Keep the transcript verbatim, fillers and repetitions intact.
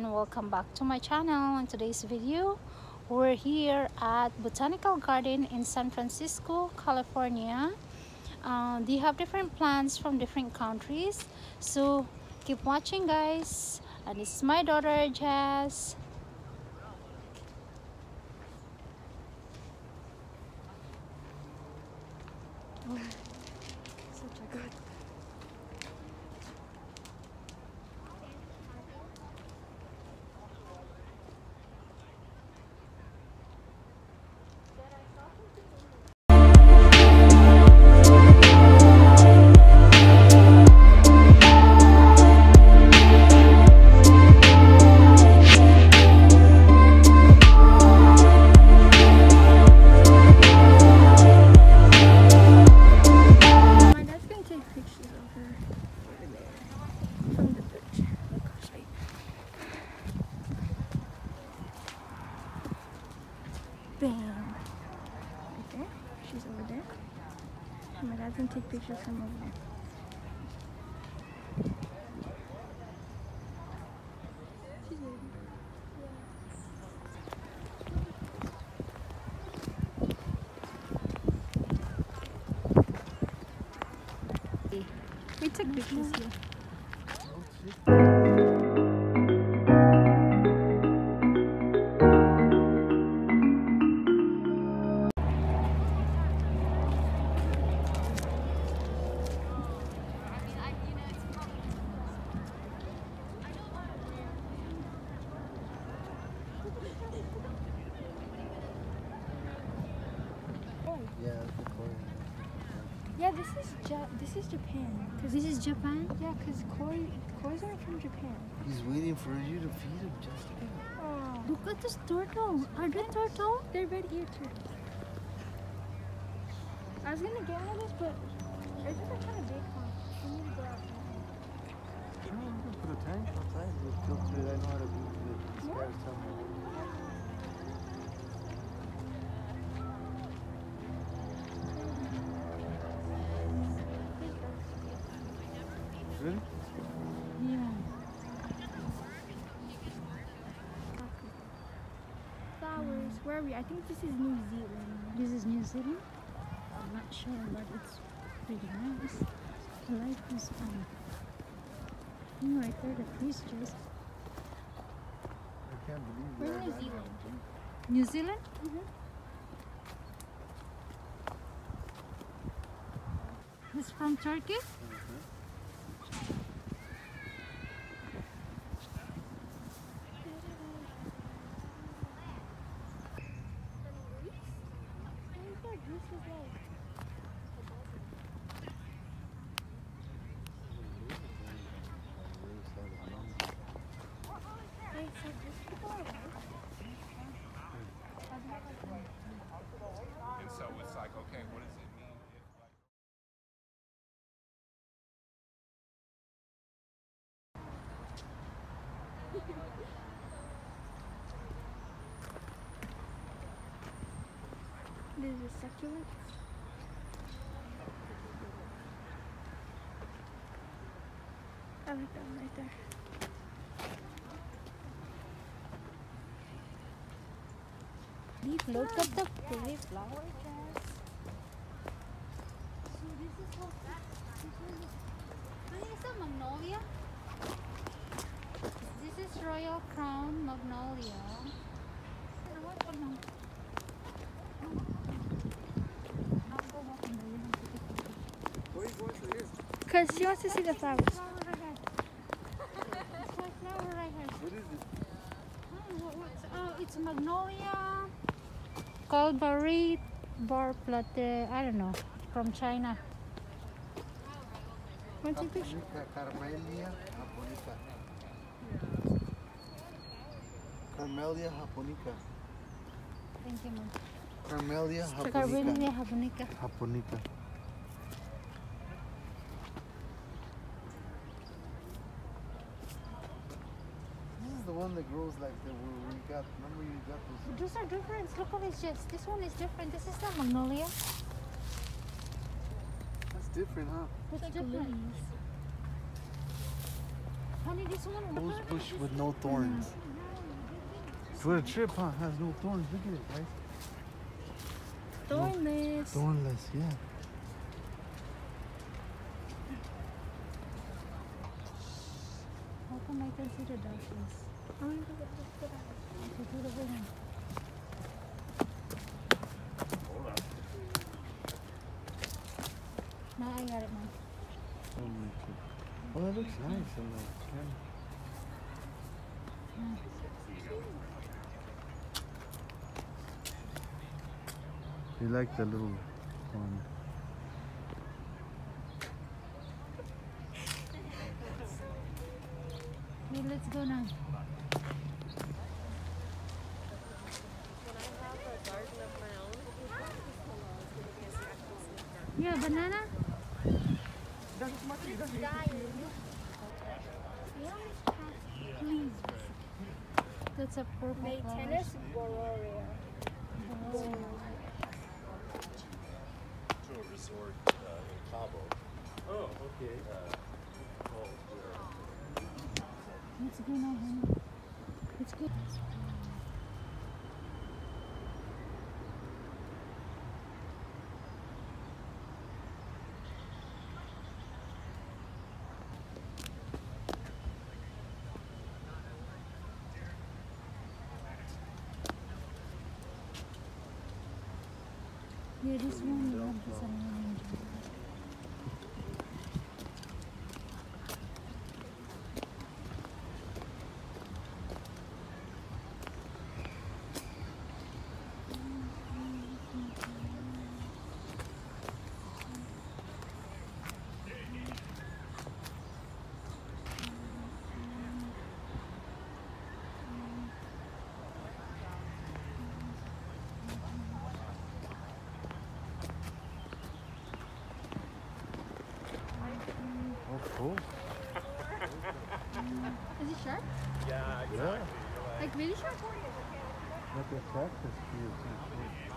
everyone, welcome back to my channel. In today's video, we're here at Botanical Garden in San Francisco, California. Uh, they have different plants from different countries, so keep watching, guys. And this is my daughter Jazz. Oh, such a good. Bam! Right there. She's over there. And my dad's gonna take pictures from over there. She's waiting. We took pictures here. Yeah, that's Korea. Yeah, this is ja this is Japan. Cause this is Japan. Yeah, cause koi koi's are from Japan. He's waiting for you to feed him, Jessica. Oh, look at this turtle. Are they turtle? They're red ear turtles. I was gonna get one of this, but I think they're kind of big. Huh? I need to go outside. No, I'm gonna put a tank outside. We'll filter it. I know how to do it. This Yeah. guy's telling me. Really? Yeah. Flowers. Where are we? I think this is New Zealand. This is New Zealand? I'm not sure, but it's pretty nice. The light is on. You know, right there, the trees just. I can't believe Where's that. New Zealand? New Zealand? Mm-hmm. It's from Turkey? And so it's like, okay, what does it mean if like This is a succulent. I like that one right there. Look at the pretty flower, Jess. So this is what this is. This is a magnolia. This is Royal Crown Magnolia. Where are you going for this? Because she wants to see the flowers. What is it? Oh, it's magnolia. Called Barit Bar Plate. I don't know. From China. Want to take a picture? Camellia japonica. Camellia japonica. Thank you, Mom. Camellia Carmelia japonica. japonica. Japonica. This is the one that grows like the where we got. Remember you got those. Those are different. Look at this, Jess. This one is different. This is the magnolia. That's different, huh? That's different. honey, this one. Rose look. bush with no thorns. So the trip, huh? Has no thorns. Look at it, guys. Thornless. Thornless, yeah. How come I can see the darkness? Okay, do the wing. Nah, I got it, Mom. Oh, that looks nice in the camera. You like the little one? Okay, let's go now. Yeah, banana? Please. That's a purple May flower. tennis Bororia. To a resort uh, in Cabo. Oh, okay. Let's go now, honey. Let's go. Yeah, this one you have the cinnamon. Oh, cool. Is it sharp? Yeah, exactly. Yeah. You're like, Like really sharp? Like a cactus tree or something.